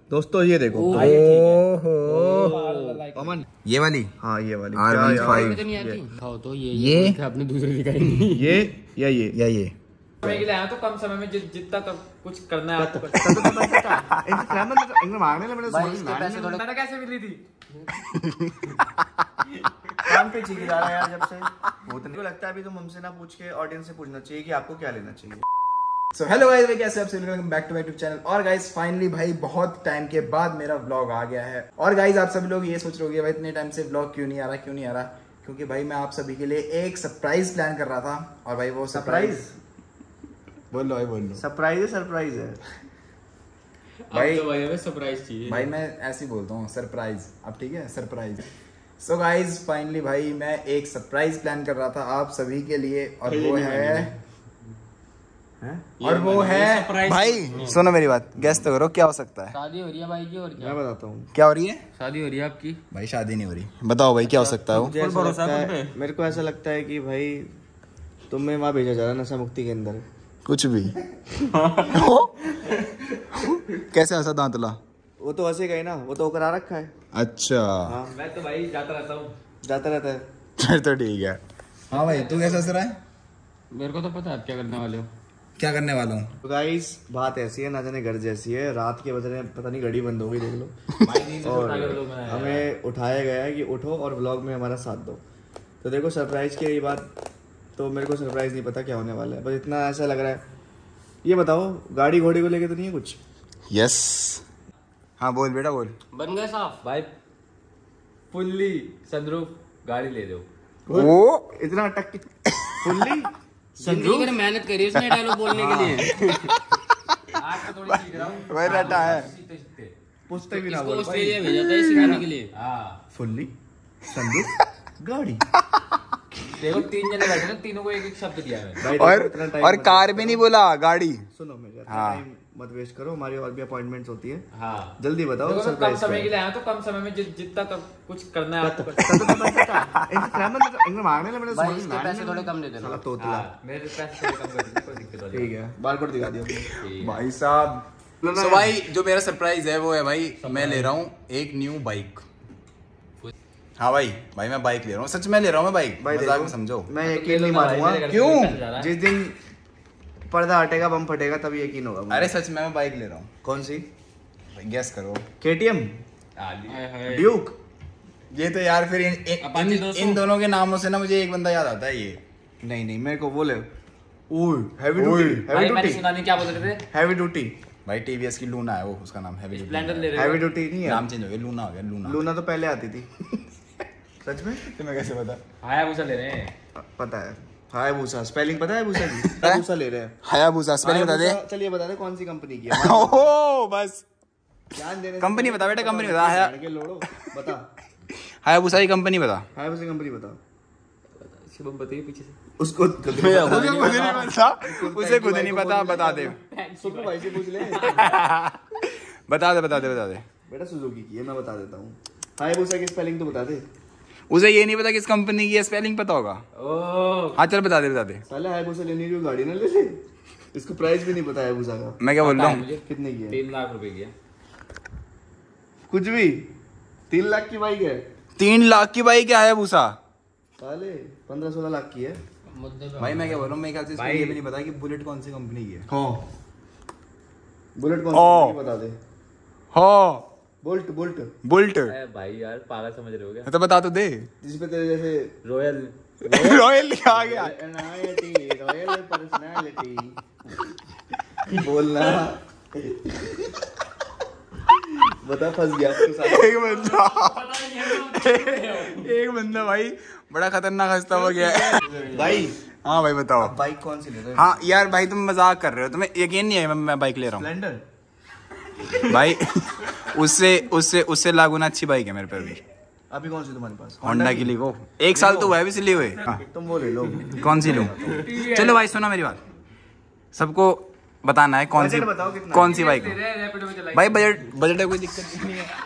दोस्तों ये देखो। ओहो अमन ये वाली, हाँ ये वाली R15 तो ये आपने दूसरे दिखाई ये या ये या ये समय के लिए आया तो कम समय में जितना कुछ करना है आपको मैंने कैसे मिली थी काम पे चीज जा रहा है यार जब से बहुत नहीं लगता है। अभी तुम हमसे ना पूछ के ऑडियंस से पूछना चाहिए कि आपको क्या लेना चाहिए। सो हेलो गाइस, कैसे आप सभी, welcome back to my YouTube channel. और गाइस फाइनली भाई बहुत टाइम के बाद मेरा व्लॉग आ गया है। और गाइस आप सभी लोग ये सोच रहे होंगे भाई इतने टाइम से व्लॉग क्यों नहीं आ रहा, क्योंकि भाई मैं आप सभी के लिए एक सरप्राइज प्लान कर रहा था। और भाई वो सरप्राइज बोल लो भाई, सरप्राइज है भाई। तो भाई सरप्राइज चाहिए भाई, मैं ऐसे ही बोलता हूँ सरप्राइज। अब ठीक है, सरप्राइज। सो गाइज फाइनली भाई मैं एक सरप्राइज प्लान कर रहा था आप सभी के लिए, और वो है भाई सुनो मेरी बात, गैस तो करो क्या हो सकता है। शादी हो रही है भाई की, और क्या मैं बताता हूँ क्या हो रही है। शादी हो रही है आपकी भाई शादी नहीं हो रही, बताओ भाई क्या हो सकता है वो। मेरे को ऐसा लगता है कि भाई तुम्हें वहाँ भेजा जा रहा है नशा मुक्ति के अंदर। कुछ भी कैसे हंसा दांतला, वो तो हंसेगा ही ना, वो तो होकर आ रखा है। अच्छा हाँ मैं तो भाई जाता रहता हूँ, जाता रहता है। फिर तो ठीक है। हाँ भाई तू कैसा हंस रहा है। मेरे को तो पता है आप क्या करने वाले हो। क्या करने वाला हूँ। तो गाइस बात ऐसी है, ना जाने घर जैसी है। रात के बज रहे हैं, पता नहीं घड़ी बंद हो गई देख लो। और हमें उठाया गया है कि उठो और व्लॉग में हमारा साथ दो। तो देखो सरप्राइज की रही बात, तो मेरे को सरप्राइज नहीं पता क्या होने वाला है, बस इतना ऐसा लग रहा है। ये बताओ गाड़ी घोड़ी को लेके तो नहीं है कुछ। यस हाँ बोल बेटा बोल। बन गए साफ भाई, फुल्ली सनरूफ गाड़ी ले दो। वो इतना अटक के फुल्ली जिंदगी में मेहनत करी उसने डायलॉग बोलने के लिए। आज तो थोड़ी सीख रहा हूँ, वही रहता है, पूछते भी ना इसको बोल ऑस्ट्रेलिया भेजा था सिखाने के लिए। हाँ फुल्ली सनरूफ गाड़ी। देखो 3 जने बैठे ना, तीनों को एक एक शब्द दिया है। और कार भी नहीं बोला, गाड़ी। सुनो मेरा हाँ। टाइम मत वेस्ट करो, हमारी और भी अपॉइंटमेंट्स होती है। हाँ जल्दी बताओ देखो, सरप्राइज कम समय के लिए आया तो कम समय में जितना कुछ करना है आपको पैसे थोड़े कम दे देना। मेरे पैसे थोड़े कम कर देना, कोई दिक्कत नहीं। ठीक है, बारकोड दिखा दिया भाई साहब। तो भाई जो मेरा सरप्राइज है वो है भाई, मैं ले रहा हूँ एक न्यू बाइक। हाँ भाई मैं बाइक ले रहा हूँ, सच में ले रहा हूँ मैं बाइक। मजाक में समझो, मैं यकीन नहीं मानूंगा। क्यों? जिस दिन पर्दा हटेगा बम फटेगा तब यकीन होगा मुझे। अरे सच में मैं बाइक ले रहा हूँ। कौन सी? गेस करो। KTM, duke. ये तो यार फिर इन दोनों के नामों से ना मुझे एक बंदा याद आता है। ये नहीं मेरे को बोले हैवी ड्यूटी सुनाने क्या बोल रहे थे। हैवी ड्यूटी भाई TVS की लूना है वो, उसका नाम हैवी स्प्लेंडर ले रहे हो। हैवी ड्यूटी नहीं है, नाम चेंज हो गया, लूना हो गया। लूना तो पहले आती थी। सच में तुम्हें कैसे पता? हायाबुसा ले रहे हैं। पता है, हायाबुसा स्पेलिंग पता है भूसा की। हायाबुसा ले रहे हैं। हायाबुसा स्पेलिंग बता दे। चलिए बता दे कौन सी कंपनी की है। ओहो बस ध्यान देने कंपनी बता बेटा, कंपनी बता। के लोड़ो बता, हायाबुसा की कंपनी बता। हायाबुसा कंपनी बता। शुभम बताइए पीछे से। उसको उसे खुद नहीं पता, बता दे। सुपर भाई से पूछ ले। बता दे बेटा सुजुकी की है, मैं बता देता हूँ। हायाबुसा की स्पेलिंग तो बता दे। उसे ये नहीं पता किस कंपनी की है, स्पेलिंग पता होगा। हाँ चल बता दे। साले हायाबुसा लेने की गाड़ी ना ले ले, इसको प्राइस भी नहीं पता हायाबुसा का। मैं क्या बोल रहा हूँ, कितने की है? 3 लाख रुपए की है। कुछ भी 3 लाख की बाइक है। 3 लाख की बाइक है हायाबुसा। साले 15-16 लाख की है भाई। मैं क्या बोल रहा हूँ, मेरे ख्याल से इसको ये भी नहीं पता कि बुलेट कौन सी कंपनी की है। हाँ बुलेट कौन सी कंपनी की बता दे। हाँ बुल्ट। भाई यार पागल समझ रहे हो क्या। तो बता तो दे। जिसपे तेरे जैसे रॉयल आ गया। रॉयल पर्सनालिटी बोलना। बता फंस गया एक बंदा भाई बड़ा खतरनाक हंसता हुआ गया है भाई। हाँ भाई बताओ बाइक कौन सी ले रहे हो? हाँ यार भाई तुम मजाक कर रहे हो, तुम्हें यकीन नहीं है मैं बाइक ले रहा हूँ। स्प्लेंडर भाई उससे लागू ना अच्छी बाइक है मेरे पर भी। अभी कौन सी तुम्हारे पास? होंडा की लीवो। 1 साल तो हुआ है अभी से लिए हुए। तुम वो ले लो। कौन सी लूं? चलो भाई सुनो मेरी बात, सबको बताना है कौन सी बाइक है। भाई बजट है, कोई दिक्कत नहीं है।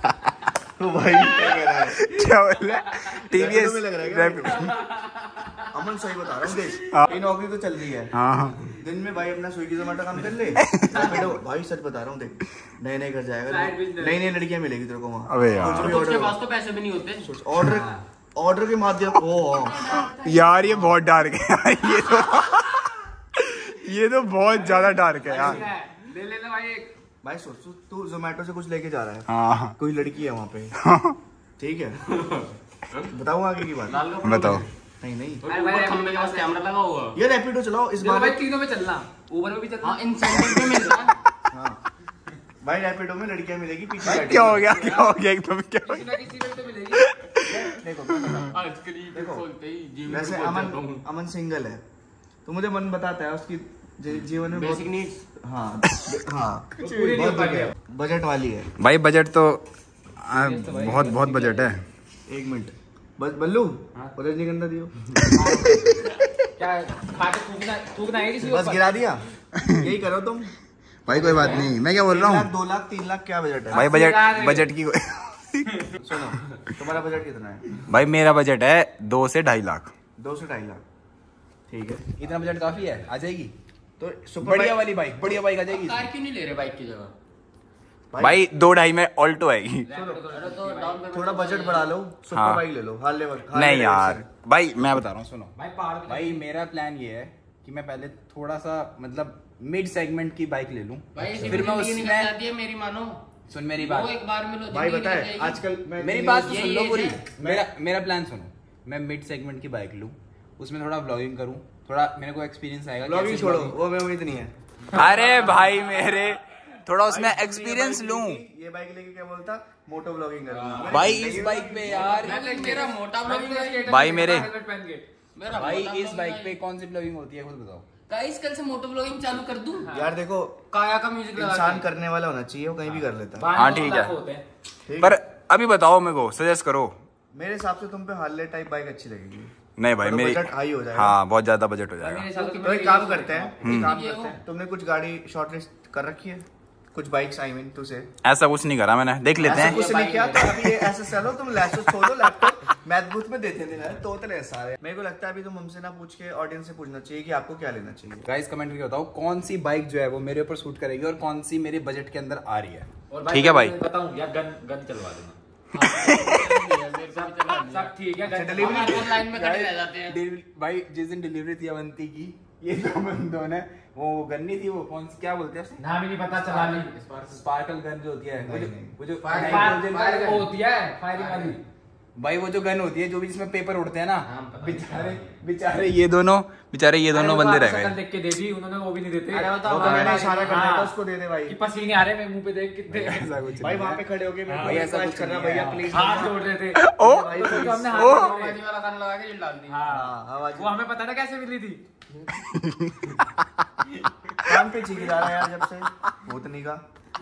तो भाई क्या बोल रहा है? TVS अमन सही बता रहा हूँ देख, ये नौकरी तो चल रही है। दिन में भाई अपना स्विगी जोमेटो काम कर ले, भाई सच बता रहा हूँ देख, नए नए घर जाएगा, नई नई लड़कियां मिलेगी तेरे को वहाँ। अबे यार उसके पास तो पैसे भी नहीं होते। ऑर्डर के माध्यम ओ यार ये बहुत डार्क है ये तो बहुत ज्यादा डार्क है यार। ले लेना भाई एक। भाई सोच तू जोमेटो से कुछ लेके जा रहा है, हाँ कोई लड़की है वहाँ पे, ठीक है, बताऊँ आगे की बात? बताओ। नहीं खंबे के पास कैमरा लगा हुआ। ये रैपिडो चलाओ इस बार, तीनों में चलना, ऊबर में भी चलना, इंसेंटिव भी मिल रहा है। भाई रैपिडो में लड़कियां मिलेगी पीछे। क्या हो गया एकदम क्या हो गया? देखो वैसे अमन सिंगल है तो मुझे मन बताता है उसकी जीवन में बेसिक नीड्स। हाँ बजट वाली है भाई बजट तो बहुत बहुत बजट है। 1 मिनट बल्लू रजनीगंधा दियो। क्या थूकना है किसी बस गिरा दिया, यही करो तुम। भाई कोई बात नहीं, मैं क्या बोल रहा हूँ 2 लाख 3 लाख क्या बजट है भाई? बजट की सुनो तुम्हारा बजट कितना है? भाई मेरा बजट है 2 से 2.5 लाख। 2 से 2.5 लाख, ठीक है। इतना बजट काफी है, आ जाएगी तो बढ़िया वाली बाइक, बढ़िया बाइक आ जाएगी। कार क्यों नहीं ले रहे बाइक की जगह? भाई 2.5 में ऑल्टो आएगी। थोड़ा बजट बढ़ा लो, सुपर बाइक ले लो। नहीं यार भाई मैं बता रहा हूँ सुनो भाई मेरा प्लान ये है कि मैं पहले थोड़ा सा मतलब मिड सेगमेंट की बाइक ले लूं, फिर मैं उसमें मेरी मानो सुन मेरी बात एक बार मिलो भाई बताए आजकल मेरी बात सुन लो पूरी। मेरा प्लान सुनो, मैं मिड सेगमेंट की बाइक लूं, उसमें थोड़ा व्लॉगिंग करूं, थोड़ा मेरे को एक्सपीरियंस आएगा। व्लॉगिंग छोड़ो, वो मैं उम्मीद नहीं है। अरे भाई मेरे थोड़ा उसमें एक्सपीरियंस लूं। ये बाइक लेके क्या बोलता, मोटो व्लॉगिंग करूंगा भाई इस बाइक पे यार, मेरा मोटा व्लॉगिंग भाई मेरे भाई इस बाइक पे कौन सी व्लॉगिंग होती है खुद बताओ। गाइस कल से मोटो व्लॉगिंग चालू कर दूं? यार देखो काया का म्यूजिक लगा इंसान करने वाला होना चाहिए, वो कहीं भी कर लेता है। हाँ ठीक है, पर अभी बताओ मेरे को सजेस्ट करो। मेरे हिसाब से तुम पे हार्ले टाइप बाइक अच्छी लगेगी। नहीं भाई मेरी बजट हाई हो जाएगा। हाँ बहुत ज्यादा बजट हो जाएगा। तो एक काम करते हैं, तुमने कुछ गाड़ी शॉर्टलिस्ट कर रखी है, कुछ बाइक्स आई मीन तुझे? ऐसा कुछ नहीं करा मैंने, देख लेते हैं। कुछ नहीं किया तो अभी ऐसे चलो तुम लैपटॉप छोड़ो, लैपटॉप मैथ बूथ में देते थे तो सारे। मेरे को लगता है अभी तुम हमसे ना पूछ के ऑडियंस से पूछना चाहिए कि आपको क्या लेना चाहिए। गाइस कमेंट करके बताओ कौन सी बाइक जो है वो मेरे ऊपर सूट करेगी और कौन सी मेरे बजट के अंदर आ रही है। ठीक है भाई, बताऊं या गन चलवा देना। सब ठीक है, डिलीवरी ऑनलाइन में खड़े रह जाते हैं भाई। जिस दिन डिलीवरी थी अवंती की, ये दो बंदों ने वो गन्नी थी, वो कौन सी क्या बोलते हैं नाम ही नहीं पता चला, स्पार्कल गन जो होती है, वो जो होती है फायरिंग वाली भाई, वो जो गन होती है जो भी जिसमें पेपर उड़ते हैं ना। बेचारे ये दोनों बंदे रह गए। देख के दे दी उन्होंने, वो भी नहीं देते। मैंने इशारा कर दिया था उसको दे दे भाई, पसीने आ रहे हैं मुंह पे देख कितने। ऐसा कुछ भाई वहां पे खड़े होके भाई ऐसा कुछ करना भैया प्लीज, हाथ जोड़ रहे थे। हमने आवाज वाला गाना लगा के डाल दी। वो हमें पता ना कैसे मिली थी। काम पे चीख जा रहा है यार जब से भूतनी का।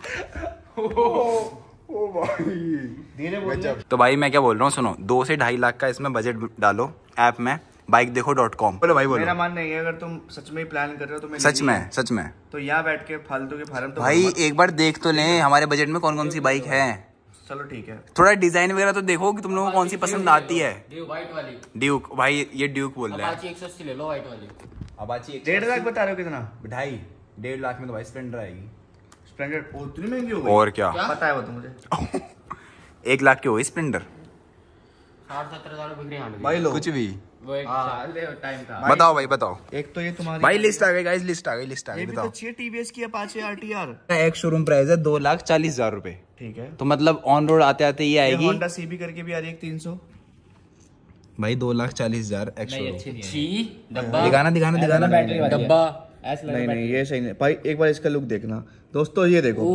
ओ भाई धीरे बोल। तो भाई मैं क्या बोल रहा हूँ सुनो, 2 से 2.5 लाख का इसमें बजट डालो ऐप में, bikeDekho.com। बोलो भाई बोलो। मेरा मानना है अगर तुम सच में प्लान कर रहे हो तो सच में तो यहाँ बैठ के फालतू के फार्म तो भाई एक बार देख तो लें हमारे बजट में कौन कौन सी बाइक है। चलो ठीक है, थोड़ा डिजाइन वगैरह तो देखो कि तुम लोगों को कौन सी पसंद आती है। व्हाइट वाली ड्यूक, भाई ये ड्यूक बोल रहा है। अपाची 180 ले लो व्हाइट वाली। अपाची 1.5 लाख बता रहे हो? कितना? 1.5 लाख में तो भाई स्प्लेंडर आएगी। स्प्लेंडर उतनी महंगी हो गई? और क्या पता है वो तो मुझे। 1 लाख की हो गई स्प्लेंडर। 60-70 हजार बिक रही है भाई लो कुछ भी वो एक साल टाइम था। बताओ भाई बताओ। एक तो ये तुम्हारी भाई लिस्ट आ गई गाइस, लिस्ट आ गई बताओ। अच्छी है टीवीएस की अपाचे आरटीआर। एक शोरूम प्राइस है 2,40,000 रुपए। ठीक है, तो मतलब ऑन रोड आते आते ये आएगी। होंडा सीबी करके भी आ रही है 300 भाई 2,40,000 डब्बा दिखाना बैटरी डब्बा। नहीं ये सही नहीं भाई, एक बार इसका लुक देखना दोस्तों, ये देखो।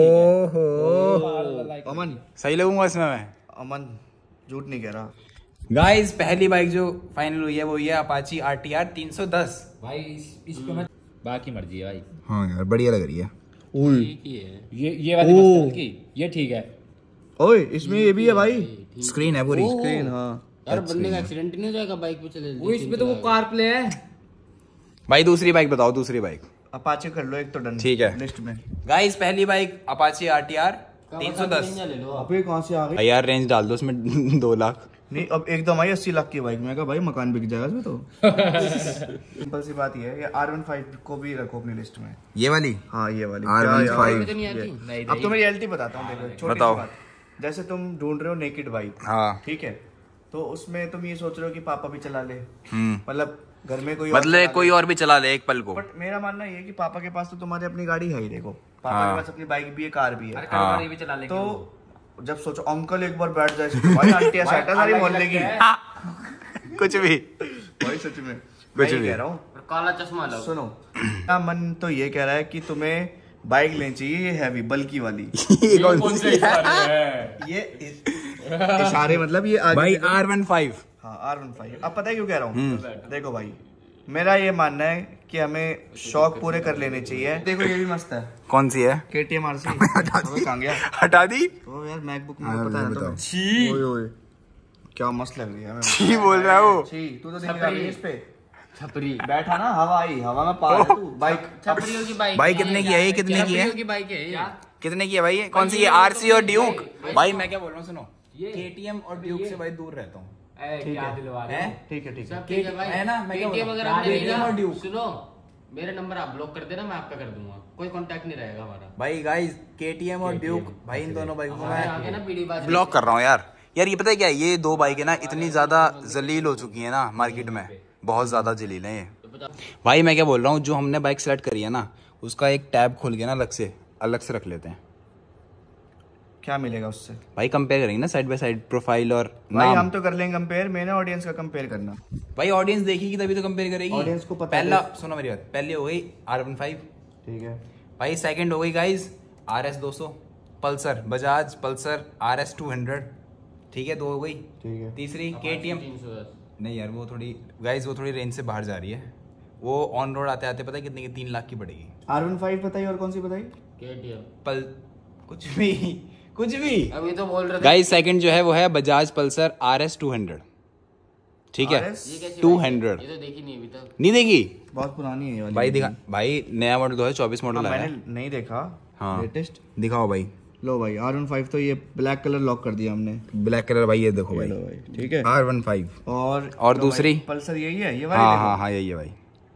अमन सही लगूंगा इसमें मैं? अमन झूठ नहीं कह रहा। गाइस पहली बाइक जो फाइनल हुई है वो ये अपाची आरटीआर 310। भाई इस पे मैं बाकी मर्जी है भाई। हाँ यार बढ़िया लग रही है। ठीक ही है ये वाली मस्त की, ये ठीक है। ओए इसमें ये भी है भाई, स्क्रीन है पूरी। स्क्रीन हाँ यार बंदे का एक्सीडेंट नहीं हो जाएगा बाइक पे चले। वो इसमें तो वो कार प्ले है भाई। दूसरी बाइक बताओ, दूसरी बाइक। अपाचे कर लो एक तो डन, ठीक है लिस्ट में। गाइस पहली बाइक अपाची आरटीआर 310। ले लो अब ये कहां से आ गई यार? रेंज डाल दो उसमें 2 लाख। नहीं अब एकदम आई 80 लाख की बाइक, मैं कहा भाई मकान बिक जाएगा इसमें तो। सिंपल सी बात ये है, ये R15 को भी रखो अपनी लिस्ट में। ये वाली? हाँ ये वाली R15। अब तो मेरी रियलिटी बताता हूँ, देखो छोटी सी बात। जैसे तुम ढूंढ रहे हो नेकेड बाइक, हाँ ठीक है, तो उसमें तुम ये सोच रहे हो कि पापा भी चला ले, मतलब घर में कोई मतलब कोई और भी चला ले एक पल को। बट मेरा मानना ये है कि पापा के पास तो तुम्हारी अपनी गाड़ी है ही, देखो पापा के पास अपनी बाइक भी है, कार भी है, तो जब सोचो अंकल एक बार बैठ जाए भाई, आंटियां सेट है सारी मोहल्ले की, कुछ भी भाई सच में कुछ भी कह रहा हूँ, काला चश्मा लो। सुनो मेरा मन तो ये कह रहा है कि तुम्हें बाइक लेनी चाहिए, ये हैवी बल्कि वाली। ये इशारे मतलब ये भाई R15। हाँ R15। अब पता है क्यों कह रहा हूँ, देखो भाई मेरा ये मानना है कि हमें शौक पूरे कर लेने चाहिए। देखो ये भी मस्त है। कौन सी है? KTM RC। कहाँ गया? हटा दी तो यार मैकबुक में पता है तो। छी ओए क्या मस्त लग रही है। मैं छी बोल रहा है वो। छी तू तो देख रही है इस पे छपरी बैठा ना, हवा आई, हवा में पार है तू। बाइक छपरियों की बाइक। भाई कितने की है ये? कितने की है? कितने की है भाई ये? कौन सी है? RC और ड्यूक? भाई मैं क्या बोल रहा हूँ सुनो, KTM और ड्यूक से भाई दूर रहता हूँ। ठीक है है ना, मैं सुनो मेरे नंबर आप ब्लॉक कर देना, मैं आपका कर दूंगा, कोई कांटेक्ट नहीं रहेगा हमारा। भाई गाइस KTM और ड्यूक भाई इन दोनों बाइकों को मैं ब्लॉक कर रहा हूँ यार। ये पता है क्या, ये दो बाइकें ना इतनी ज्यादा जलील हो चुकी है ना मार्केट में, बहुत ज्यादा जलील है ये। भाई मैं क्या बोल रहा हूँ, जो हमने बाइक सेलेक्ट करी है ना उसका एक टैब खोल के ना अलग से रख लेते हैं। क्या मिलेगा उससे? भाई कंपेयर करेंगे ना साइड बाय साइड, प्रोफाइल और भाई नाम। हम तो कर लेंगे कंपेयर, मैंने ऑडियंस का कंपेयर करना। भाई ऑडियंस देखेगी तभी तो कंपेयर करेगी। ऑडियंस को पता पहला सुनो मेरी बात, पहले हो गई R15, ठीक है भाई सेकंड हो गई guys RS 200 Pulsar, Bajaj Pulsar RS 200, ठीक है, 2 हो गई। ठीक है तीसरी KTM, नहीं यार वो थोड़ी गाइस वो थोड़ी रेंज से बाहर जा रही है, वो ऑन रोड आते आते पता है कितने की, 3 लाख की पड़ेगी। R15 बताइए, और कौन सी बताइए? पल कुछ भी अभी तो बोल रहे थे गाइस। सेकंड जो है वो है बजाज पल्सर RS 200, ठीक है 200। ये तो देखी नहीं अभी तक। नहीं देखी? बहुत पुरानी है ये वाली भाई दिखा भाई, नया मॉडल 2024 मॉडल आया है। मैंने नहीं देखा। हाँ लेटेस्ट दिखाओ भाई। लो भाई R15 तो ये ब्लैक कलर लॉक कर दिया हमने, ब्लैक कलर भाई, ये देखो भाई, ठीक है R15। और दूसरी पल्सर यही है, ये वाली? हाँ यही है भाई,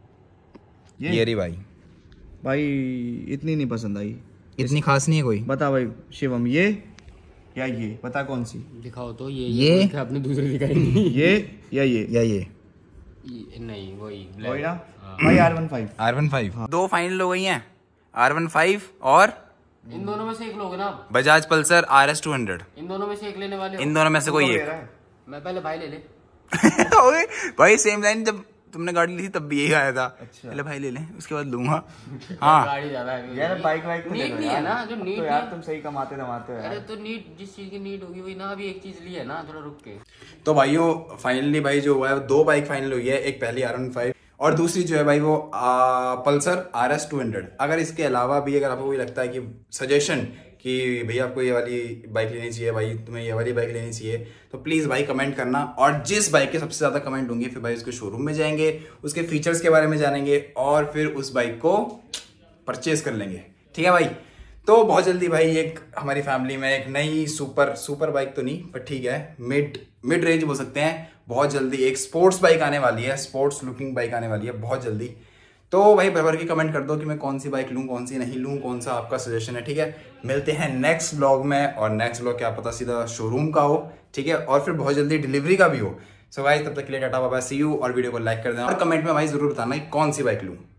ये रही भाई। भाई इतनी नहीं पसंद आई, इतनी खास नहीं है कोई। बता भाई शिवम, ये या ये बता कौन सी? दिखाओ तो ये आपने दूसरी दिखाई नहीं। ये या ये नहीं वही ना भाई R15। दो फाइनल हो गई हैं, R15 और इन दोनों में से एक लोगे ना आप? Bajaj Pulsar RS 200। इन दोनों में से एक लेने वाले हो? इन दोनों में से कोई एक। मैं पहले भाई ले ले। भाई सेम लाइन, जब तुमने गाड़ी ली थी तब भी यही आया था। अच्छा। पहले भाई ले लें उसके बाद लूंगा। हाँ गाड़ी ज्यादा है यार, बाइक तो नीट नहीं है ना, जो नीट तो यार तुम सही कमाते हो अरे यार। तो नीट जिस चीज की नीट होगी वही ना, अभी एक चीज ली है ना, थोड़ा रुक के। तो भाइयों फाइनली भाई जो हुआ है 2 बाइक फाइनल हुई है, एक पहली R15 और दूसरी जो है भाई वो पल्सर RS 200। अगर इसके अलावा भी अगर आपको कोई लगता है कि सजेशन कि भैया आपको ये वाली बाइक लेनी चाहिए, भाई तुम्हें ये वाली बाइक लेनी चाहिए, तो प्लीज़ भाई कमेंट करना। और जिस बाइक के सबसे ज़्यादा कमेंट होंगे फिर भाई उसके शोरूम में जाएंगे, उसके फीचर्स के बारे में जानेंगे और फिर उस बाइक को परचेज कर लेंगे, ठीक है भाई। तो बहुत जल्दी भाई एक हमारी फैमिली में एक नई सुपर बाइक तो नहीं पर ठीक है मिड रेंज बोल सकते हैं, बहुत जल्दी एक स्पोर्ट्स बाइक आने वाली है, स्पोर्ट्स लुकिंग बाइक आने वाली है बहुत जल्दी। तो भाई भर की कमेंट कर दो कि मैं कौन सी बाइक लूँ, कौन सी नहीं लूँ, कौन सा आपका सजेशन है, ठीक है। मिलते हैं नेक्स्ट ब्लॉग में, और नेक्स्ट ब्लॉग क्या पता सीधा शोरूम का हो, ठीक है, और फिर बहुत जल्दी डिलीवरी का भी हो। सो गाइस तब तक के लिए tata bye bye, see you, और वीडियो को लाइक कर देना और कमेंट में भाई जरूर बताना कि कौन सी बाइक लूँ।